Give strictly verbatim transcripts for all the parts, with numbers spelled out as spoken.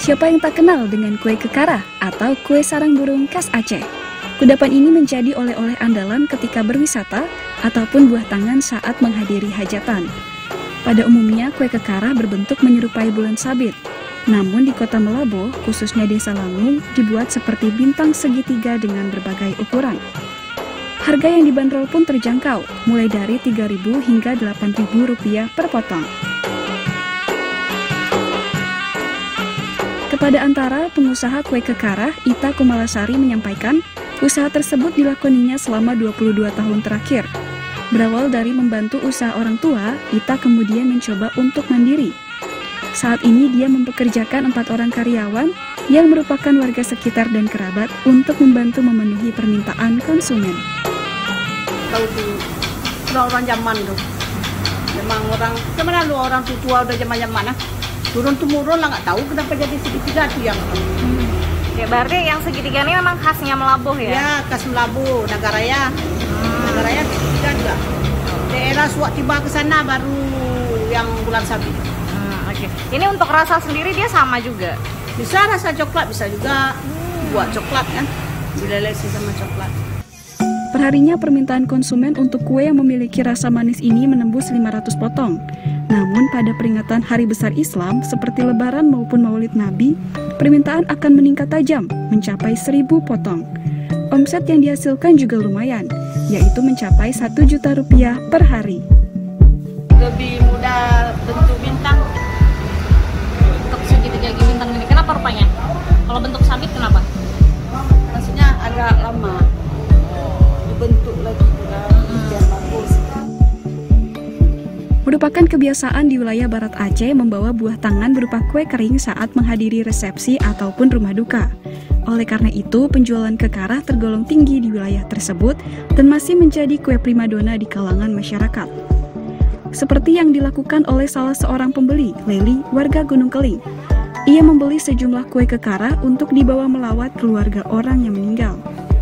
Siapa yang tak kenal dengan kue kekarah atau kue sarang burung khas Aceh? Kudapan ini menjadi oleh-oleh andalan ketika berwisata ataupun buah tangan saat menghadiri hajatan. Pada umumnya, kue kekarah berbentuk menyerupai bulan sabit. Namun di kota Melaboh, khususnya Desa Langung, dibuat seperti bintang segitiga dengan berbagai ukuran. Harga yang dibanderol pun terjangkau, mulai dari tiga ribu hingga delapan ribu rupiah per potong. Kepada antara pengusaha kue kekarah, Ita Kumalasari menyampaikan, usaha tersebut dilakoninya selama dua puluh dua tahun terakhir. Berawal dari membantu usaha orang tua, Ita kemudian mencoba untuk mandiri. Saat ini dia mempekerjakan empat orang karyawan yang merupakan warga sekitar dan kerabat untuk membantu memenuhi permintaan konsumen. Tahu tuh, orang zaman tuh, memang orang, kemana lu orang tua udah zaman-zaman mana? Turun-temurun lah, nggak tahu kenapa jadi segitiga tuh yang. Hmm. Ya berarti yang segitiga ini memang khasnya Melaboh ya? Ya, khas Melaboh, Nagaraya. Hmm. Nagaraya segitiga juga. Daerah Suwak tiba ke sana baru yang bulan sabit. Hmm, Oke, okay. Ini untuk rasa sendiri dia sama juga? Bisa rasa coklat, bisa juga hmm. buat coklat kan, dilelesi sama coklat. Perharinya permintaan konsumen untuk kue yang memiliki rasa manis ini menembus lima ratus potong. Namun pada peringatan Hari Besar Islam seperti Lebaran maupun Maulid Nabi, permintaan akan meningkat tajam mencapai seribu potong. Omset yang dihasilkan juga lumayan, yaitu mencapai satu juta rupiah per hari. Lebih mudah bentuk bintang untuk segitiga bintang ini. Kenapa rupanya? Kalau bentuk sabit kenapa? Maksudnya agak lama dibentuk lagi biar bagus. Merupakan kebiasaan di wilayah Barat Aceh membawa buah tangan berupa kue kering saat menghadiri resepsi ataupun rumah duka. Oleh karena itu, penjualan kekarah tergolong tinggi di wilayah tersebut dan masih menjadi kue primadona di kalangan masyarakat. Seperti yang dilakukan oleh salah seorang pembeli, Leli, warga Gunung Keling. Ia membeli sejumlah kue kekarah untuk dibawa melawat keluarga orang yang meninggal.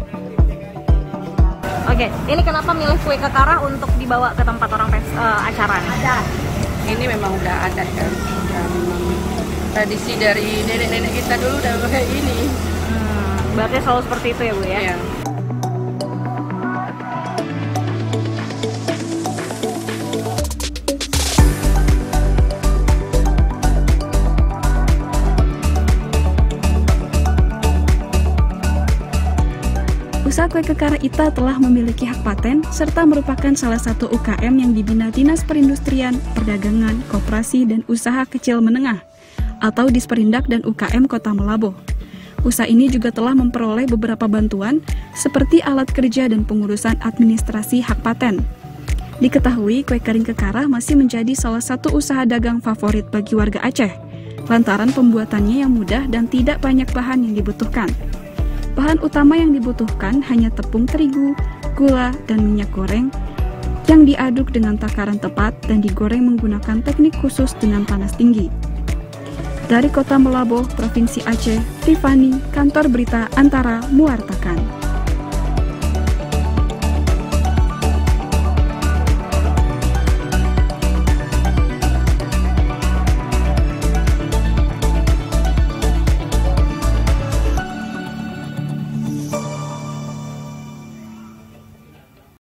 Oke, ini kenapa milih kue kekarah untuk dibawa ke tempat orang pes, uh, acara? Ada. Ini memang udah adat kan, udah memang tradisi dari nenek-nenek kita dulu udah kayak ini. Hmm, berarti selalu seperti itu ya Bu ya? Iya. Usaha kue kekarah Ita telah memiliki hak paten serta merupakan salah satu U K M yang dibina Dinas Perindustrian, Perdagangan, Koperasi, dan Usaha Kecil Menengah atau Disperindak dan U K M Kota Melaboh. Usaha ini juga telah memperoleh beberapa bantuan seperti alat kerja dan pengurusan administrasi hak paten. Diketahui kue kering kekarah masih menjadi salah satu usaha dagang favorit bagi warga Aceh lantaran pembuatannya yang mudah dan tidak banyak bahan yang dibutuhkan. Bahan utama yang dibutuhkan hanya tepung terigu, gula, dan minyak goreng yang diaduk dengan takaran tepat dan digoreng menggunakan teknik khusus dengan panas tinggi. Dari Kota Melaboh, Provinsi Aceh, Tiffany, Kantor Berita Antara mewartakan.